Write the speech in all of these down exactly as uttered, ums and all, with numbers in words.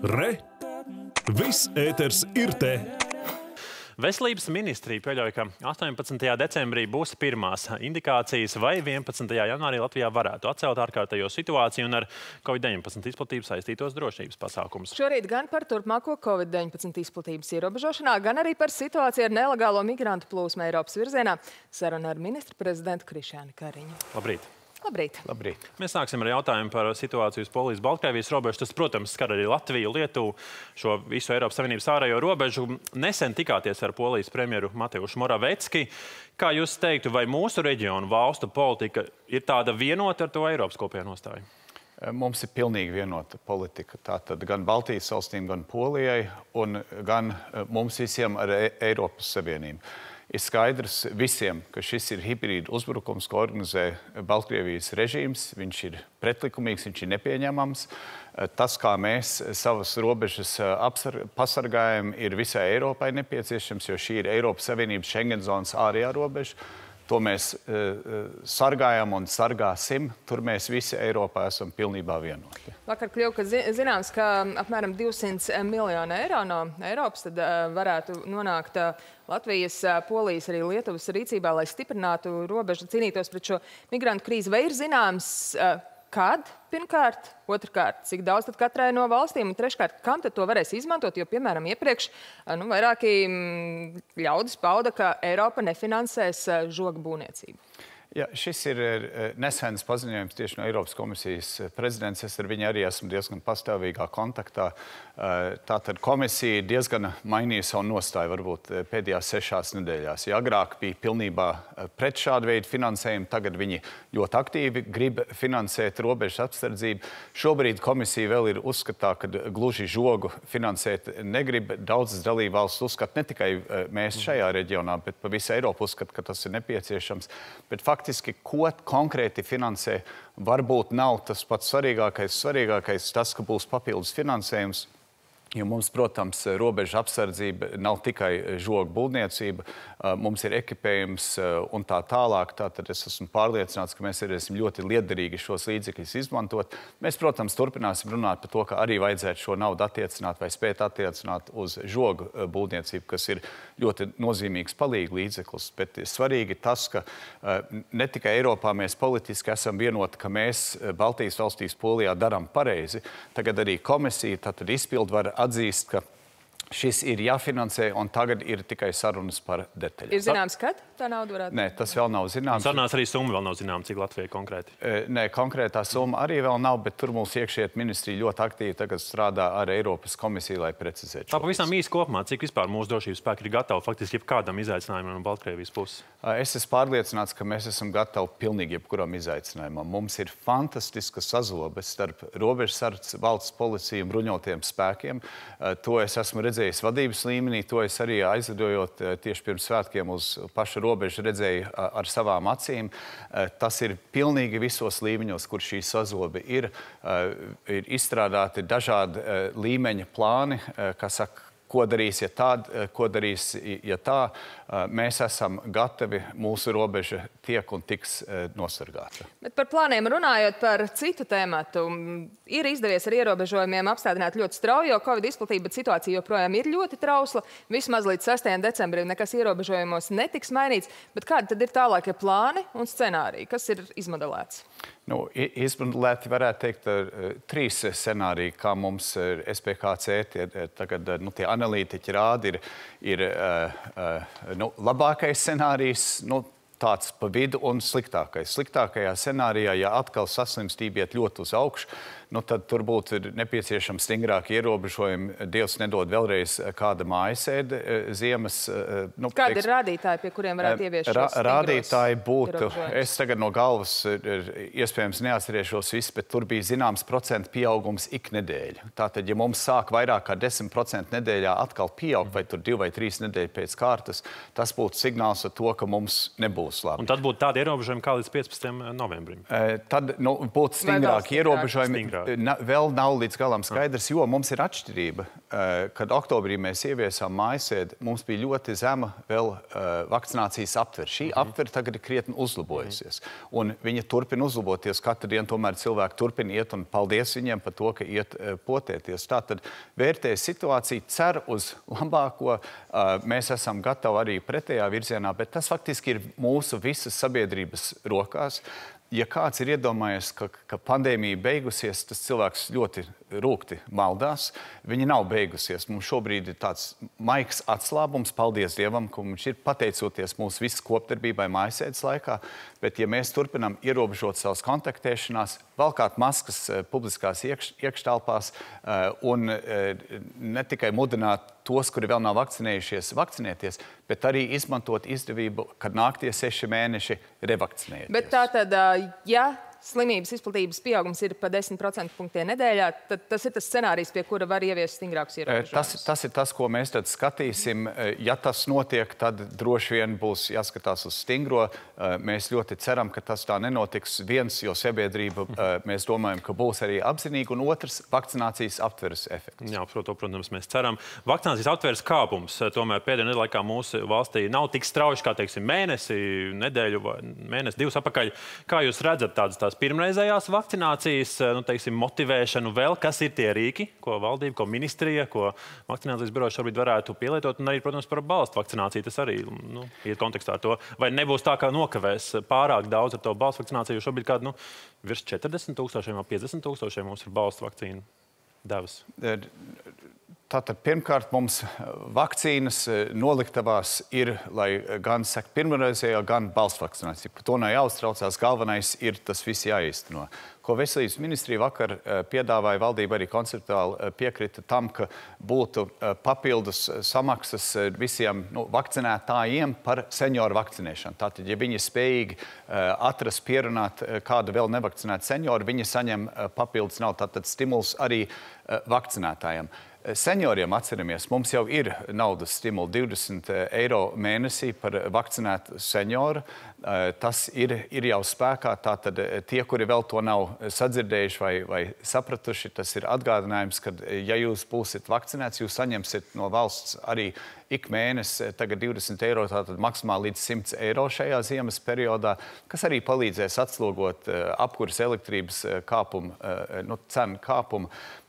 Re! Viss ēters ir te! Veselības ministrija pieļauj, ka astoņpadsmitajā decembrī būs pirmās indikācijas, vai vienpadsmitajā janvārī Latvijā varētu atcelt ārkārtējo situāciju un ar covid deviņpadsmit izplatību saistītos drošības pasākumus. Šorīt gan par turpmāko covid deviņpadsmit izplatības ierobežošanā, gan arī par situāciju ar nelegālo migrantu plūsmu Eiropas virzienā saruna ar ministru prezidentu Krišjānu Kariņu. Labrīt! Labrīt. Labrīt. Mēs sāksim ar jautājumu par situāciju uz Polijas-Baltkrievijas robežu. Tas, protams, skar arī Latviju, Lietuvu, šo visu Eiropas Savienības ārējo robežu. Nesen tikāties ar Polijas premjeru Mateušu Moravecki. Kā jūs teiktu, vai mūsu reģionu valstu politika ir tāda vienota ar to Eiropas kopējo nostāju? Mums ir pilnīgi vienota politika. Tātad gan Baltijas valstīm, gan Polijai, un gan mums visiem ar Eiropas Savienību. Ir skaidrs visiem, ka šis ir hibrīda uzbrukums, ko organizē Baltkrievijas režīms. Viņš ir pretlikumīgs, viņš ir nepieņemams. Tas, kā mēs savas robežas pasargājam, ir visai Eiropai nepieciešams, jo šī ir Eiropas Savienības Schengen zonas ārējā robeža. To mēs uh, sargājam un sargāsim. Tur mēs visi Eiropā esam pilnībā vienoti. Vakar kļuva, ka zināms, ka apmēram divsimt miljonu eiro no Eiropas tad, uh, varētu nonākt uh, Latvijas, uh, Polijas, arī Lietuvas rīcībā, lai stiprinātu robežu, cīnītos pret šo migrantu krīzi. Vai ir zināms, uh, kad, pirmkārt, otrkārt, cik daudz tad katrai no valstīm, un treškārt, kam tad to varēs izmantot, jo, piemēram, iepriekš nu, vairāki ļaudis pauda, ka Eiropa nefinansēs žogu būvniecību. Ja, šis ir nesens paziņojums tieši no Eiropas komisijas prezidents. Es ar viņu arī esmu diezgan pastāvīgā kontaktā. Tātad komisija diezgan mainīja savu nostāju varbūt pēdējās sešās nedēļās. Ja agrāk bija pilnībā pret šādu veidu finansējumu, tagad viņi ļoti aktīvi grib finansēt robežas apsardzību. Šobrīd komisija vēl ir uzskatā, ka gluži žogu finansēt negrib. Daudzas dalībvalstis uzskata, ne tikai mēs šajā reģionā, bet pa visu Eiropu uzskata, ka tas ir nepieciešams. Bet faktiski, ko konkrēti finansē, varbūt nav tas pats svarīgākais. Svarīgākais tas, ka būs papildus finansējums. Jo mums, protams, robeža apsardzība nav tikai žogu būvniecība, mums ir ekipējums un tā tālāk. Tātad es esmu pārliecināts, ka mēs varēsim ļoti liederīgi šos līdzekļus izmantot. Mēs, protams, turpināsim runāt par to, ka arī vajadzētu šo naudu attiecināt vai spēt attiecināt uz žogu būvniecību, kas ir ļoti nozīmīgs palīga līdzeklis. Bet svarīgi tas, ka ne tikai Eiropā mēs politiski esam vienoti, ka mēs Baltijas valstīs Polijā darām pareizi. Tagad arī komisija, tātad izpildu var atzīst, ka šis ir jāfinansē, un tagad ir tikai sarunas par detaļām. Ir zināms, kad tā nauda varētu? Nē, tas vēl nav zināms. Sarunās arī summa vēl nav zināma, cik Latvijai konkrēti. Nē, konkrētā summa arī vēl nav, bet tur mūsu iekšliet ministrija ļoti aktīvi tagad strādā ar Eiropas komisiju, lai precizētu. Tā pavisam īsi kopumā, cik vispār mūsu drošības spēki ir gatavi faktiski jebkādam izaicinājumam no Baltkrievijas puses? Es esmu pārliecināts, ka mēs esam gatavi pilnīgi jebkuram izaicinājumam. Mums ir fantastiska sazlobe starp robežsardzes, valsts policiju un bruņotiem spēkiem. To es esmu redzējis vadības līmenī, to es arī aizlidojot tieši pirms svētkiem uz pašu robežu redzēju ar savām acīm. Tas ir pilnīgi visos līmeņos, kur šī sazlobe ir. Ir izstrādāti dažādi līmeņa plāni, kas saka, ko darīs, ja tā, ko darīs, ja tā. Mēs esam gatavi, mūsu robeža tiek un tiks nosargāta. Bet par plāniem runājot par citu tēmatu, ir izdevies ar ierobežojumiem apstādināt ļoti strauji, jo Covid izplatība, bet situācija joprojām ir ļoti trausla. Vismaz līdz sastajam decembrim nekas ierobežojumos netiks mainīts. Bet kādi tad ir tālākie plāni un scenāriji? Kas ir izmodelēts? Nu, izmodelēti varētu teikt trīs scenāriji, kā mums S P K C tie, tagad, nu, tie analītiķi rāda, ir, ir uh, nu, labākais scenārijs, nu, tāds pa vidu un sliktākais. Sliktākajā scenārijā, ja atkal saslimstība iet ļoti uz augšu, nu, tad tur būtu nepieciešams stingrāki ierobežojumi. Dievs nedod vēlreiz kāda mājasēde ziemas. Nu, Kādi ir rādītāji, pie kuriem varētu ieviest šos stingros rādītāji būtu, es tagad no galvas iespējams neatcerēšos visu, bet tur bija zināms procentu pieaugums ik nedēļa. Tātad, ja mums sāk vairāk kā desmit procenti nedēļā atkal pieaugt, vai tur divi vai trīs nedēļas pēc kārtas, tas būtu signāls ar to, ka mums nebūs labi. Un tad būtu tādi ierobežojumi kā līdz piecpadsmitajam novembrim? Tad nu, būtu stingrāki ierobežojumi. Na, vēl nav līdz galam skaidrs, jo mums ir atšķirība. Kad oktobrī mēs ieviesām mājasēdi, mums bija ļoti zema vēl vakcinācijas aptver. Šī mm-hmm. aptver tagad ir krietni uzlabojusies. Mm-hmm. Un viņa turpina uzlaboties. Katru dienu tomēr cilvēki turpina iet, un paldies viņiem par to, ka iet potēties. Tātad vērtē situāciju, cer uz labāko. Mēs esam gatavi arī pretējā virzienā, bet tas faktiski ir mūsu visas sabiedrības rokās. Ja kāds ir iedomājies, ka, ka pandēmija beigusies, tas cilvēks ļoti rūgti maldās. Viņa nav beigusies. Mums šobrīd ir tāds maigs atslābums, paldies Dievam, ka mums ir pateicoties mūsu visas kopdarbībai mājasēdes laikā. Bet ja mēs turpinām ierobežot savas kontaktēšanās, valkāt maskas publiskās iekš, iekštelpās un ne tikai mudināt tos, kuri vēl nav vakcinējušies, vakcinēties, bet arī izmantot izdevību, kad nāktie seši mēneši revakcinēties. Bet tā tad, ja slimības izplatības pieaugums ir pa desmit procentu punktiem nedēļā, tad tas ir tas scenārijs, pie kura var ieviest stingrākus ierobežojumus. Tas, tas ir tas, ko mēs tad skatīsim. Ja tas notiek, tad droši vien būs jāskatās uz stingro. Mēs ļoti ceram, ka tas tā nenotiks. Viens, jo sabiedrība, mēs domājam, ka būs arī apzinīga, un otrs, vakcinācijas aptveres efekts. Jā, protams, mēs ceram. Vakcinācijas aptveres kāpums tomēr pēdējā nedēļā laikā mūsu valstī nav tik strauji, kā, teiksim, mēnesi, nedēļu vai mēnesi, divus apakaļ. Kā jūs redzat tādas tās pirmreizējās vakcinācijas, nu, teiksim, motivēšanu vēl, kas ir tie rīki, ko valdība, ko ministrija, ko vakcinācijas biroja šobrīd varētu pielietot, un arī, protams, par balstu vakcināciju tas arī, nu, iet kontekstā ar to. Vai nebūs tā, kā nokavēs pārāk daudz ar to balstu vakcināciju, jo šobrīd kādu, nu, virs četrdesmit tūkstošiem vai piecdesmit tūkstošiem mums ir balstu vakcīnu devas? Tātad, pirmkārt, mums vakcīnas noliktavās ir, lai gan saka pirmreizējā, gan balstu vakcinācija. Par to nav jāuztraucās, galvenais ir tas viss jāīsteno. Ko Veselības ministrija vakar piedāvāja, valdība arī konceptuāli piekrita tam, ka būtu papildus samaksas visiem nu, vakcinētājiem par senioru vakcinēšanu. Tātad, ja viņi ir spējīgi atrast, pierunāt kādu vēl nevakcinētu senioru, viņi saņem papildus naudu. Tātad stimuls arī vakcinētājiem. Senioriem atceramies, mums jau ir naudas stimuli divdesmit eiro mēnesī par vakcinētu senioru. Tas ir, ir jau spēkā. Tātad tie, kuri vēl to nav sadzirdējuši vai, vai sapratuši, tas ir atgādinājums, ka, ja jūs būsiet vakcinēts, jūs saņemsiet no valsts arī ik mēnesi tagad divdesmit eiro, tātad maksimāli līdz simts eiro šajā ziemas periodā, kas arī palīdzēs atslogot apkuras elektrības kāpumu, nu, cenu kāpumu.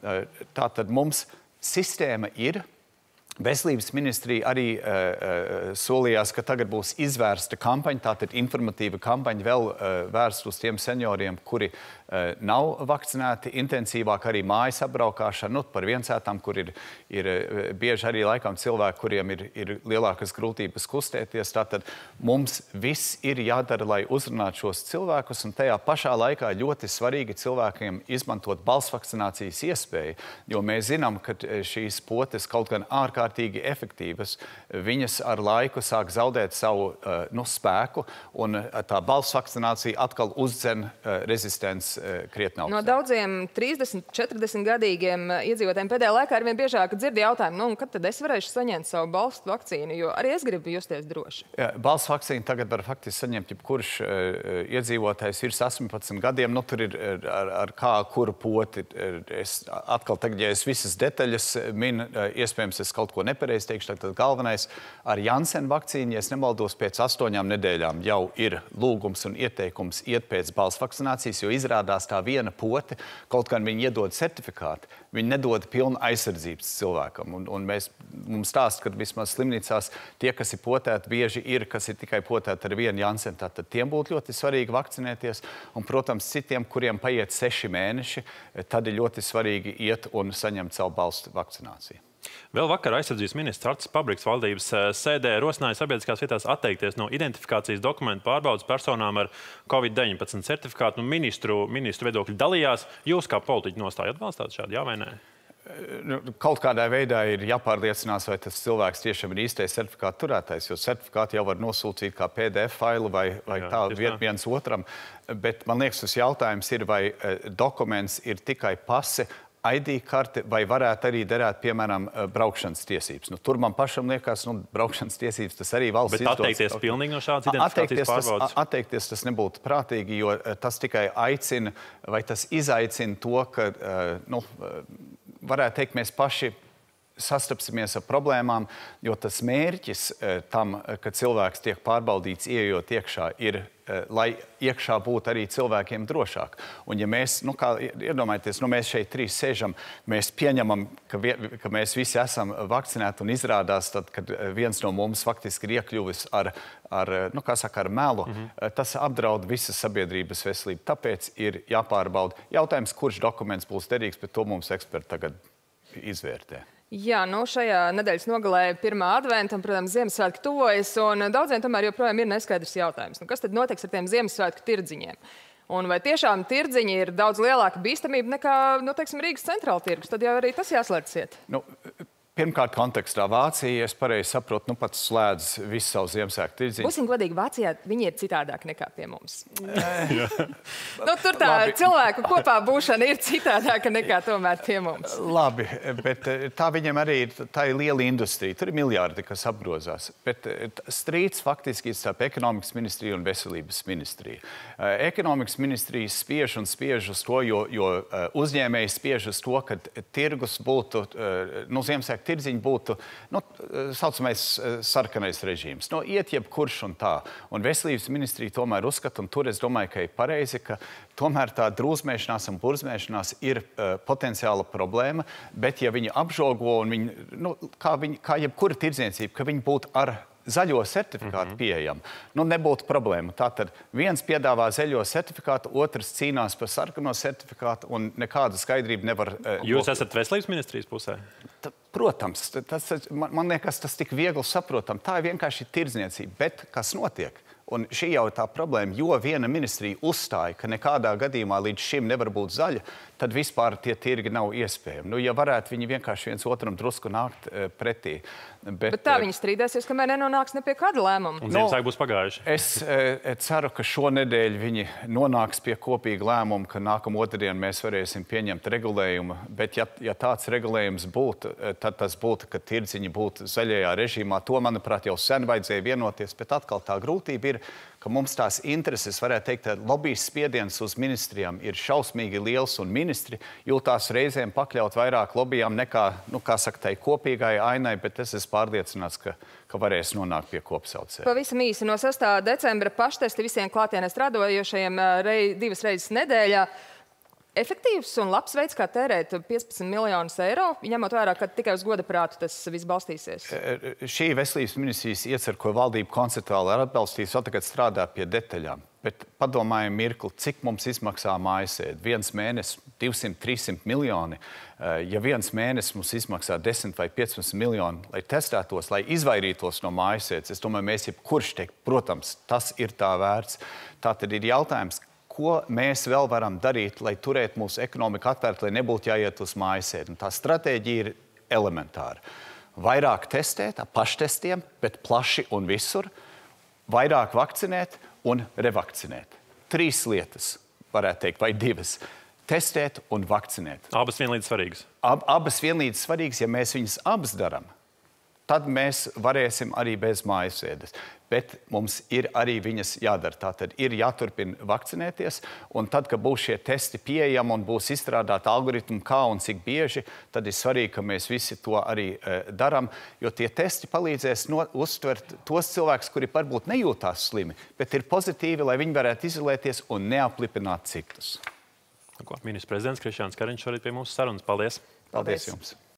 Tātad mums sistēma ir. Veselības ministrija arī uh, uh, solījās, ka tagad būs izvērsta kampaņa, tātad informatīva kampaņa vēl uh, vērsta uz tiem senioriem, kuri uh, nav vakcinēti, intensīvāk arī mājas apbraukāšana, nu, par viensētām, kur ir, ir uh, bieži arī laikam cilvēki, kuriem ir, ir lielākas grūtības kustēties. Tātad mums viss ir jādara, lai uzrunātu šos cilvēkus, un tajā pašā laikā ļoti svarīgi cilvēkiem izmantot balsvakcinācijas iespēju, jo mēs zinām, ka šīs potes kaut gan ārkārtīgi efektīvas, viņas ar laiku sāk zaudēt savu uh, nu, spēku, un tā balss vakcinācija atkal uzdzen uh, rezistents uh, krietni augstāk. No daudziem trīsdesmit, četrdesmit gadīgiem iedzīvotājiem pēdējā laikā arvien biežāk dzird jautājumu, nu, kad tad es varēšu saņemt savu balstu vakcīnu, jo arī es gribu justies droši. Ja, balss vakcīnu tagad var faktiski saņemt jebkurš uh, iedzīvotājs virs astoņpadsmit gadiem, nu, tur ir ar, ar kā, kuru poti. Es atkal tagad, ja es visas detaļas minu, uh, iespējams, es kaut ko nepareizi teikšu, tad galvenais ar Janssen vakcīnu, ja es nemaldos, pēc astoņām nedēļām jau ir lūgums un ieteikums iet pēc balss vakcinācijas, jo izrādās tā viena pote, kaut gan viņi iedod certifikātu, viņi nedod pilnu aizsardzības cilvēkam. Un, un mēs, mums stāst, ka vismaz slimnīcās tie, kas ir potēti, bieži ir, kas ir tikai potēti ar vienu Janssen, tātad tiem būtu ļoti svarīgi vakcinēties. Un, protams, citiem, kuriem paiet seši mēneši, tad ir ļoti svarīgi iet un saņemt savu balstu vakcināciju. Vēl vakar aizsardzības ministrs Artis Pabriks valdības sēdē rosināja sabiedriskās vietās atteikties no identifikācijas dokumentu pārbaudas personām ar covid deviņpadsmit certifikātu. Ministru, ministru viedokļi dalījās. Jūs kā politiķi nostāju atbalstāt šādu, jā vai nē? Kaut kādā veidā ir jāpārliecinās, vai tas cilvēks tiešām ir īstais certifikātu turētājs, jo certifikātu jau var nosūtīt kā P D F failu vai, vai Jā, tā vien, viens otram. Bet man liekas, tas jautājums ir, vai dokuments ir tikai pase I D karte vai varētu arī derēt, piemēram, braukšanas tiesības. Nu, tur man pašam liekas, nu, braukšanas tiesības tas arī valsts izdodas. Bet atteikties izdodas. Pilnīgi no šādas identifikācijas pārbaudas? Atteikties tas nebūtu prātīgi, jo tas tikai aicina vai tas izaicina to, ka, nu, varētu teikt, mēs paši sastapsimies ar problēmām, jo tas mērķis tam, ka cilvēks tiek pārbaudīts ieejot iekšā, ir, lai iekšā būtu arī cilvēkiem drošāk. Un ja mēs, nu kā iedomājieties, nu mēs šeit trīs sēžam, mēs pieņemam, ka, vie, ka mēs visi esam vakcinēti un izrādās, tad, kad viens no mums faktiski ir iekļuvis ar, ar, nu kā saka, ar melu, mm-hmm. tas apdraud visas sabiedrības veselību. Tāpēc ir jāpārbauda. Jautājums, kurš dokuments būs derīgs, bet to mums eksperti tagad izvērtē. Jā, nu šajā nedēļas nogalē pirmā adventa un, protams, Ziemassvētki tuvojas, un daudziem tomēr joprojām ir neskaidrs jautājums. Nu, kas tad notiks ar tiem Ziemassvētku tirdziņiem? Un vai tiešām tirdziņi ir daudz lielāka bīstamība nekā, nu, teiksim, Rīgas centrāla tirgus? Tad jau arī tas jāslēdz iet. Nu, pirmkārt, kontekstā Vācija, es pareizi saprotu, nu pat slēdz visu savu Ziemassvētku tirdziņu. Būsim godīgi, Vācijā viņi ir citādāk nekā pie mums. nu, tur tā Labi. cilvēku kopā būšana ir citādāka nekā tomēr pie mums. Labi, bet tā viņiem arī ir, tā ir liela industrija. Tur ir miljārdi, kas apgrozās. Bet strīds faktiski ir starp ekonomikas ministriju un veselības ministriju. Ekonomikas ministrija spiež un spiež uz to, jo, jo uzņēmēji spiež uz to, ka tirgus būtu, nu, Ziemassvētku tirdziņi būtu, nu, saucamais sarkanais režīms. Nu, iet jebkurš un tā. Un veselības ministrija tomēr uzskata, un tur es domāju, ka ir pareizi, ka tomēr tā drūzmēšanās un burzmēšanās ir uh, potenciāla problēma, bet ja viņi apžogo un viņi, nu, kā, viņi, kā jebkura tirdzniecība, ka viņi būtu ar zaļo certifikātu pieejam, nu nebūtu problēma. Tātad viens piedāvā zaļo certifikātu, otrs cīnās par sarkano certifikātu un nekāda skaidrība nevar... Uh, Jūs būt. esat veselības ministrijas pusē? Ta, protams, tas, man, man liekas, tas tik viegli saprotam. Tā ir vienkārši tirdzniecība, bet kas notiek? Un šī jau ir tā problēma, jo viena ministrija uzstāja, ka nekādā gadījumā līdz šim nevar būt zaļa, tad vispār tie tirgi nav iespējami. Nu, ja varētu viņi vienkārši viens otram drusku nākt e, pretī. Bet, Bet tā viņi strīdēsies, kamēr nenonāks ne pie kāda lēmuma. Un Ziemassvētki būs pagājuši. Es e, ceru, ka šonedēļ viņi nonāks pie kopīga lēmuma, ka nākamā otrdien mēs varēsim pieņemt regulējumu. Bet ja, ja tāds regulējums būtu, tad tas būtu, ka tirdziņi būtu zaļajā režīmā. To, manuprāt, jau sen vajadzēja vienoties, bet atkal tā grūtība ir, ka mums tās intereses, varētu teikt, lobijas spiediens uz ministrijām ir šausmīgi liels, un ministri jūtās reizēm pakļaut vairāk lobijām nekā, nu, kā saka, tai kopīgai ainai, bet es esmu pārliecināts, ka, ka varēs nonākt pie kopsaucēja. Pavisam īsi no sestā decembra paštesti visiem klātienē strādājošajiem rei, divas reizes nedēļā. Efektīvs un labs veids, kā tērēt piecpadsmit miljonus eiro, ņemot vērā, ka tikai uz goda prātu tas viss balstīsies. Šī veselības ministrijas iecer, ko valdība konceptuāli ir atbalstījusi, vēl tagad strādā pie detaļām. Bet padomājam mirkli, cik mums izmaksā mājasēde. Viens mēnesis, divsimt, trīssimt miljoni. Ja viens mēnesis mums izmaksā desmit vai piecpadsmit miljoni, lai testētos, lai izvairītos no mājasēdes, es domāju, mēs jebkurš teikt, protams, tas ir tā vērts. Tā tad ir jautājums, ko mēs vēl varam darīt, lai turētu mūsu ekonomiku atvērtu, lai nebūtu jāiet uz mājasēdi. Tā stratēģija ir elementāra. Vairāk testēt, paštestiem, bet plaši un visur. Vairāk vakcinēt un revakcinēt. Trīs lietas, varētu teikt, vai divas. Testēt un vakcinēt. Abas vienlīdz svarīgas. Ab, abas vienlīdz svarīgas, ja mēs viņas abas daram. Tad mēs varēsim arī bez mājasēdes. Bet mums ir arī viņas jādara. Tātad ir jāturpina vakcinēties, un tad, kad būs šie testi pieejami un būs izstrādāti algoritmi, kā un cik bieži, tad ir svarīgi, ka mēs visi to arī e, daram, jo tie testi palīdzēs no, uztvert tos cilvēkus, kuri varbūt nejūtās slimi, bet ir pozitīvi, lai viņi varētu izolēties un neaplipināt citus. Ministrs prezidents Krišjāns Kariņš šorīt pie mūsu sarunas. Paldies! Paldies, Paldies jums!